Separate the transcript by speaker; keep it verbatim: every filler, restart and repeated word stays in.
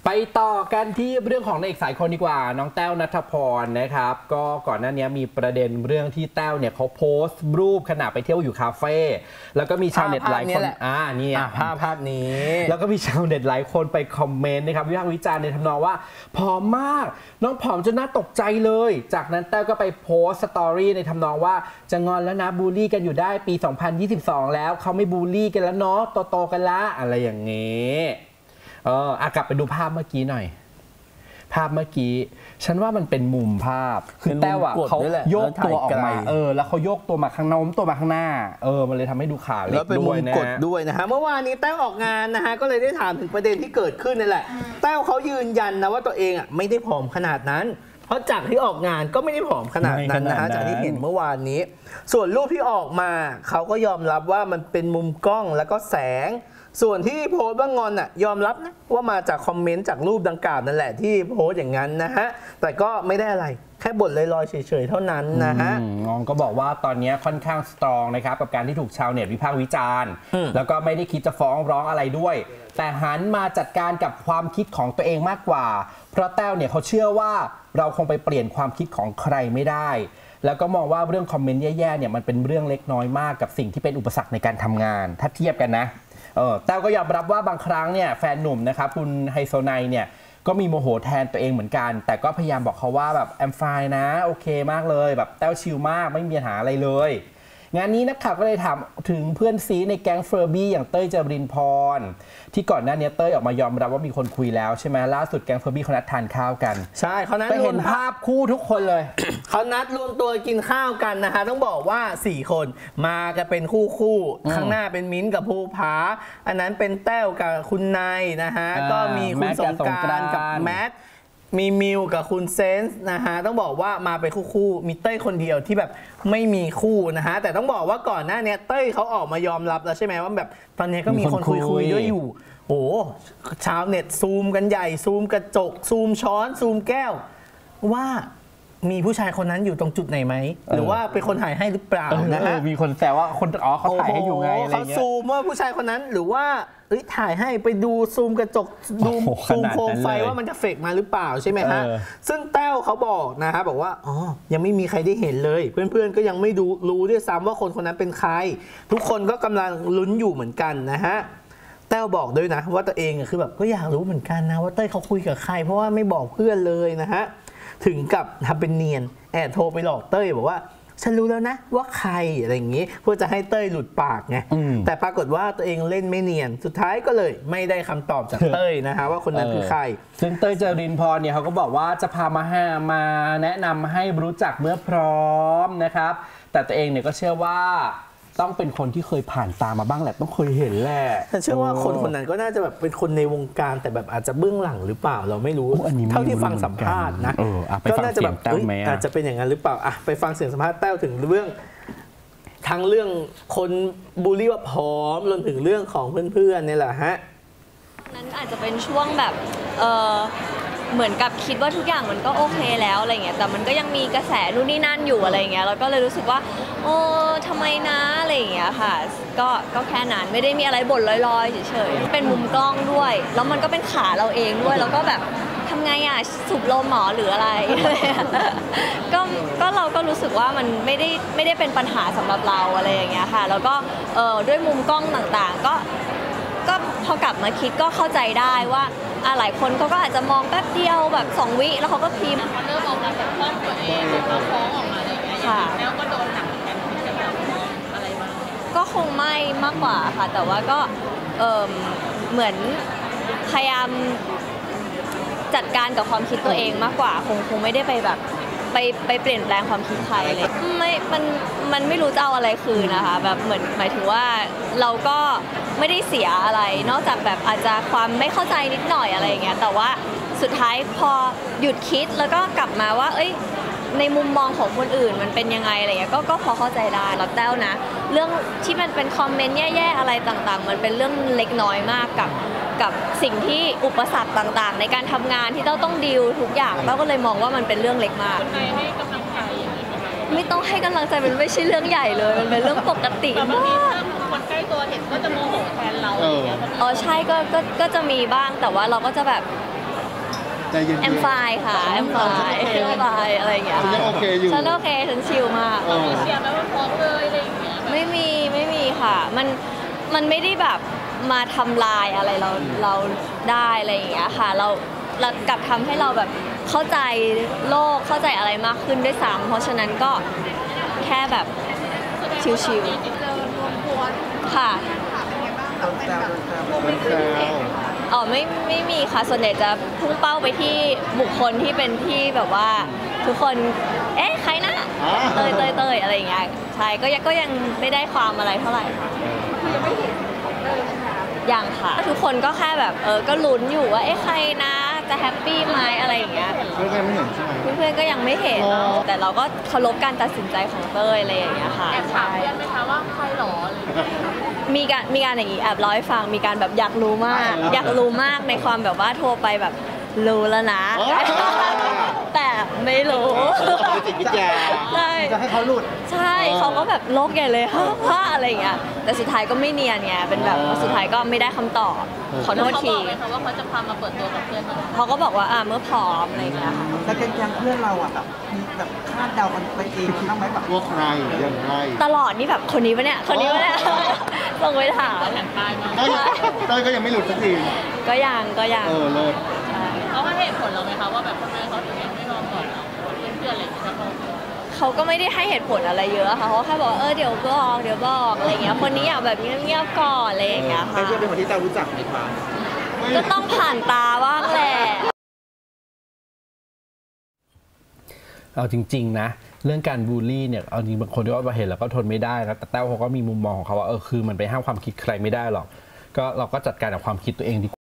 Speaker 1: ไปต่อกันที่เรื่องของนางเอกสายคนดีกว่าน้องแต้วณัฐพรนะครับก็ก่อนหน้านี้มีประเด็นเรื่องที่แต้วเนี่ยเขาโพสต์รูปขณะไปเที่ยวอยู่คาเฟ่แล้วก็มีชาวเน็ตหลายคนอ่านี่
Speaker 2: ภาพภาพนี้
Speaker 1: แล้วก็มีชาวเน็ตหลายคนไปคอมเมนต์นะครับวิพากษ์วิจารณ์ในทำนองว่าผอมมากน้องผอมจนน่าตกใจเลยจากนั้นแต้วก็ไปโพสต์สตอรี่ในทำนองว่าจะงอนแล้วนะบูลลี่กันอยู่ได้ปีสองพันยี่สิบสองแล้วเขาไม่บูลลี่กันแล้วเนาะโตๆกันละอะไรอย่างนี้เอออ่ะกลับไปดูภาพเมื่อกี้หน่อยภาพเมื่อกี้ฉันว่ามันเป็นมุมภาพคือแต้วอ่ะเขาโยกตัวออกมาเออแล้วเขาโยกตัวมาข้างโน้มตัวมาข้างหน้าเออมันเลยทำให้ดูขาเล็กด้วยนะ
Speaker 2: กดด้วยนะฮะเมื่อวานนี้แต้วออกงานนะฮะก็เลยได้ถามถึงประเด็นที่เกิดขึ้นนี่แหละแต้วเขายืนยันนะว่าตัวเองอ่ะไม่ได้ผอมขนาดนั้นเพราะจากที่ออกงานก็ไม่ได้ผอมขนาดนั้นนะฮะจากที่เห็นเมื่อวานนี้ส่วนรูปที่ออกมาเขาก็ยอมรับว่ามันเป็นมุมกล้องแล้วก็แสงส่วนที่โพสต์ว่างอนอ่ะยอมรับนะว่ามาจากคอมเมนต์จากรูปดังกล่าวนั่นแหละที่โพสต์อย่างนั้นนะฮะแต่ก็ไม่ได้อะไรแค่บ่นลอยๆเฉยๆเท่านั้นนะฮะ
Speaker 1: งองก็บอกว่าตอนนี้ค่อนข้างสตรองนะครับกับการที่ถูกชาวเน็ตวิพากษ์วิจารณ์แล้วก็ไม่ได้คิดจะฟ้องร้องอะไรด้วยแต่หันมาจัดการกับความคิดของตัวเองมากกว่าเพราะแต้วเนี่ยเขาเชื่อว่าเราคงไปเปลี่ยนความคิดของใครไม่ได้แล้วก็มองว่าเรื่องคอมเมนต์แย่ๆเนี่ยมันเป็นเรื่องเล็กน้อยมากกับสิ่งที่เป็นอุปสรรคในการทำงานถ้าเทียบกันนะเออแต้วก็ยอมรับว่าบางครั้งเนี่ยแฟนหนุ่มนะครับคุณไฮโซไนเนี่ยก็มีโมโหแทนตัวเองเหมือนกันแต่ก็พยายามบอกเขาว่าแบบแอมไฟน์นะโอเคมากเลยแบบแต้วชิลมากไม่มีปัญหาอะไรเลยงานนี้นักข่าวก็เลยถามถึงเพื่อนซีในแก๊งเฟอร์บี้อย่างเต้ยเจริญพรที่ก่อนหน้านี้เต้ยออกมายอมรับว่ามีคนคุยแล้วใช่ไหมล่าสุดแก๊งเฟอร์บี้เขานัดทานข้าวกัน
Speaker 2: ใช่เขานัด
Speaker 1: ไปเห็นภาพคู่ทุกคนเลย
Speaker 2: เขานัดรวมตัวกินข้าวกันนะฮะต้องบอกว่าสี่คนมากันเป็นคู่คู่ข้างหน้าเป็นมิ้นท์กับภูผาอันนั้นเป็นแต้วกับคุณนายนะฮะก็มีคุณสงกรานต์กับแมทมีมิวกับคุณเซนส์นะฮะต้องบอกว่ามาเป็นคู่ๆมีเต้ยคนเดียวที่แบบไม่มีคู่นะฮะแต่ต้องบอกว่าก่อนหน้านี้เต้ยเขาออกมายอมรับแล้วใช่ไหมว่าแบบตอนนี้ก็มีคนคุยๆด้วยอยู่โอ้ชาวเน็ตซูมกันใหญ่ซูมกระจกซูมช้อนซูมแก้วว่ามีผู้ชายคนนั้นอยู่ตรงจุดไหนไหมหรือว่าเป็นคนถ่ายให้หรือเปล่านะฮะ
Speaker 1: มีคนแซวว่าคนอ๋อเขาถ่ายให้อยู่ไงอะไรเงี้ย
Speaker 2: เขาซูมว่าผู้ชายคนนั้นหรือว่าถ่ายให้ไปดูซูมกระจกดูซูมโคมไฟว่ามันจะเฟกมาหรือเปล่าใช่ไหมฮะซึ่งแต้วเขาบอกนะฮะบอกว่าอ๋อยังไม่มีใครได้เห็นเลยเพื่อนๆก็ยังไม่ดูรู้ด้วยซ้ำว่าคนคนนั้นเป็นใครทุกคนก็กำลังลุ้นอยู่เหมือนกันนะฮะแต้วบอกด้วยนะว่าตัวเองคือแบบก็อยากรู้เหมือนกันนะว่าเต้ยเขาคุยกับใครเพราะว่าไม่บอกเพื่อนเลยนะฮะถึงกับทำเป็นเนียนแอบโทรไปหลอกเต้ยบอกว่าฉันรู้แล้วนะว่าใครอะไรอย่างนี้เพื่อจะให้เต้ยหลุดปากไงแต่ปรากฏว่าตัวเองเล่นไม่เนียนสุดท้ายก็เลยไม่ได้คำตอบจากเต้ยนะฮะว่าคนนั้นคือใคร
Speaker 1: ซึ่งเต้ยเจริญพรเนี่ยเขาก็บอกว่าจะพามาหามาแนะนำให้รู้จักเมื่อพร้อมนะครับแต่ตัวเองเนี่ยก็เชื่อว่าต้องเป็นคนที่เคยผ่านตามาบ้างแหละต้องเคยเห็นแหละ
Speaker 2: แต่เชื่อว่าคนคนนั้นก็น่าจะแบบเป็นคนในวงการแต่แบบอาจจะเบื้องหลังหรือเปล่าเราไม่รู้เท่าที่ฟังสัมภาษณ์นะ
Speaker 1: ก็น่าจะแบบ
Speaker 2: อาจจะเป็นอย่างนั้นหรือเปล่าอ่ะไปฟังเสียงสัมภาษณ์แต้วถึงเรื่องทั้งเรื่องคนบูลลี่ว่าผอมรวมถึงเรื่องของเพื่อนๆนี่แหละฮะ
Speaker 3: นั้นอาจจะเป็นช่วงแบบเออเหมือนกับคิดว่าทุกอย่างมันก็โอเคแล้วอะไรเงี้ยแต่มันก็ยังมีกระแสนู่นนี่นั่นอยู่อะไรเงี้ยแล้วก็เลยรู้สึกว่าโอ้ทำไมนะอะไรเงี้ยค่ะก็ก็แค่นั้นไม่ได้มีอะไรบ่นลอยๆเฉยๆเป็นมุมกล้องด้วยแล้วมันก็เป็นขาเราเองด้วยแล้วก็แบบทำไงอ่ะสูบลมหมอหรืออะไรก็ก็เราก็รู้สึกว่ามันไม่ได้ไม่ได้เป็นปัญหาสำหรับเราอะไรอย่างเงี้ยค่ะแล้วก็เออด้วยมุมกล้องต่างๆก็ก็พอกลับมาคิดก็เข้าใจได้ว่าหลายคนเขาก็อาจจะมองแป๊บเดียวแบบสองวิแล้วเขาก็พิมพ์
Speaker 4: เริ่มออกมาปกป้องตัวเองเขาฟ้องออกมาอะไรอย่างเงี้ยแล้วก็โดนหนักกันจะแบบอะไรบ้าง
Speaker 3: ก็คงไม่มากกว่าค่ะแต่ว่าก็เออเหมือนพยายามจัดการกับความคิดตัวเองมากกว่าคงคงไม่ได้ไปแบบไปไปเปลี่ยนแปลงความคิดใครเลยไม่มันมันไม่รู้จะเอาอะไรคืนนะคะแบบเหมือนหมายถึงว่าเราก็ไม่ได้เสียอะไรนอกจากแบบอาจจะความไม่เข้าใจนิดหน่อยอะไรอย่างเงี้ยแต่ว่าสุดท้ายพอหยุดคิดแล้วก็กลับมาว่าเอ้ยในมุมมองของคนอื่นมันเป็นยังไงอะไรเงี้ยก็ก็พอเข้าใจได้แล้วแต้วนะเรื่องที่มันเป็นคอมเมนต์แย่ๆอะไรต่างๆมันเป็นเรื่องเล็กน้อยมากกับกับสิ่งที่อุปสรรคต่างๆในการทำงานที่เราต้องดีลทุกอย่างเราก็เลยมองว่ามันเป็นเรื่องเล็กมาก
Speaker 4: คนไหนให้กำลังใจอย่างนี้
Speaker 3: ไม่ต้องให้กำลังใจมันไม่ใช่เรื่องใหญ่เลยมันเป็นเรื่องปกติ
Speaker 4: มากคนใกล้ตัวเห็นก็จะโมโหแทนเราอย่างเงี้ย
Speaker 3: อ๋อใช่ก็ก็ก็จะมีบ้างแต่ว่าเราก็จะแบบ
Speaker 5: ใจเย็นๆ
Speaker 3: แอมไฟค่ะแอมไฟแอมไฟอะไรอย่างเงี้ย
Speaker 5: ฉันยังโอเคอยู่
Speaker 3: ฉันโอเคฉันชิลมาก
Speaker 5: เออ
Speaker 4: เชียร์ไหมว่าฟ้องเลยอะไรอย่างเงี้ย
Speaker 3: ไม่มีไม่มีค่ะ มันมันไม่ได้แบบมาทำลายอะไรเราเราได้อะไรอย่างเงี้ยค่ะ เราเรากลับทำให้เราแบบเข้าใจโลกเข้าใจอะไรมากขึ้นด้วยซ้ำเพราะฉะนั้นก็แค่แบบชิล
Speaker 4: เจอรวมกวน
Speaker 3: ๆค่ะ
Speaker 5: มันแซว
Speaker 3: อ๋อไม่ไม่มีค่ะส่วนใหญ่จะพุ่งเป้าไปที่บุคคลที่เป็นที่แบบว่าทุกคนเอ๊ะใครนะเตยเตยเตยอะไรอย่างเงี้ยใช่ก็ยังก็ยังไม่ได้ความอะไรเท่าไหร่ค่ะยังค่ะทุกคนก็แค่แบบเออก็ลุ้นอยู่ว่าเอ๊ะใครนะจะแฮปปี้ไหมอะไรอย่างเงี้ย
Speaker 5: เพื่อนกันไม่เห็นใช่ไหม
Speaker 3: เพื่อนๆก็ยังไม่เห็น
Speaker 5: อ๋อ
Speaker 3: แต่เราก็เคารพการตัดสินใจของเต้ยอะไรอย่างเงี้ยค่ะ
Speaker 4: แอบถามเพื่อนไหมคะว่าใครหรออะไรอย่างเงี้ย
Speaker 3: มีการมีการอย่างนี้แอบเล่าให้ฟังมีการแบบอยากรู้มาก อยากรู้มากในความแบบว่าโทรไปแบบรู้แล้วนะ
Speaker 5: อ๋อ
Speaker 3: แต่ไม่รู้
Speaker 5: เป็นจิตวิทยา
Speaker 3: ใช่
Speaker 2: จะให้เขาหลุด
Speaker 3: ใช่เขาก็แบบโลกใหญ่เลยฮ่าฮ่าอะไรอย่างเงี้ยแต่สุดท้ายก็ไม่เนียนไงเป็นแบบสุดท้ายก็ไม่ได้คำตอบขอโทษ
Speaker 4: เขา
Speaker 3: ที
Speaker 4: บอกไหมคะว่าเขาจะพามาเปิดตัวกับเพื่อนเขา
Speaker 3: เขาก็บอกว่าอ่าเมื่อพร้อมอะไรอย่างเงี้ยค่ะ
Speaker 6: แล้วแก๊งๆเพื่อนเราอ่ะแบบมีแบบคาดเดากันไปเองบ้างไหมแบบ
Speaker 5: ว่าใครอย่างไร
Speaker 3: ตลอดนี่แบบคนนี้ปะเนี่ยคนนี้ปะเนี่ยส่งไปถาม
Speaker 4: แผ่นปลายมา
Speaker 5: เต้ยเต้ยก็ยังไม่หลุดสักที
Speaker 3: ก็ยังก็ยัง
Speaker 5: เออเลิศ
Speaker 3: ใช่
Speaker 4: เขาให้เหตุผลเราไหมคะว่าแบบทำไมเขาถึงยังไม่รอก่อนเราเพื่อนๆอะไรอย่างเงี้ยเขา
Speaker 3: เขาก็ไม่ได้ให้เหตุผลอะไรเยอะค่ะเขาแค่บอกว่าเออเดี๋ยวบอกเดี๋ยวบอกอะไรเงี้ยคนนี้อยากแบบเงียบๆก่อนอะไรอย่างเงี้ยค่ะ
Speaker 6: เพื่อนเป็นคนที่เรารู้จักไหมคะ
Speaker 3: ก็ต้องผ่านตาบ้างแหละ
Speaker 1: เอาจริงๆนะเรื่องการบูลลี่เนี่ยเอาจริงบางคนที่ว่าเห็นแล้วก็ทนไม่ได้นะแต่แต้วเขาก็มีมุมมองของเขาว่าเออคือมันไปห้ามความคิดใครไม่ได้หรอกก็เราก็จัดการกับความคิดตัวเองดีกว่า